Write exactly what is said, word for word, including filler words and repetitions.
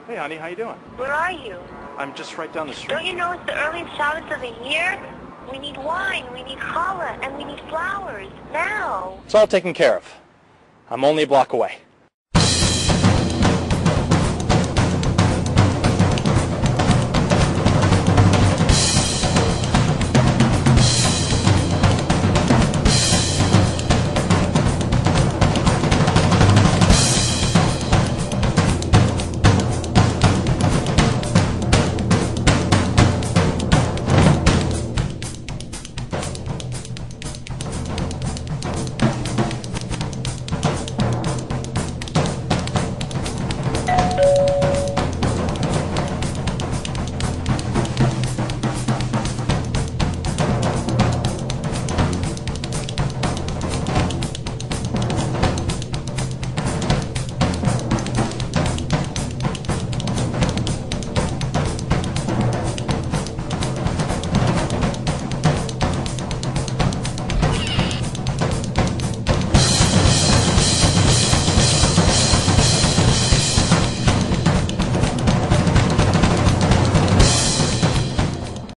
Hey, honey, how you doing? Where are you? I'm just right down the street. Don't you know it's the earliest Shabbat of the year? We need wine, we need challah, and we need flowers. Now. It's all taken care of. I'm only a block away.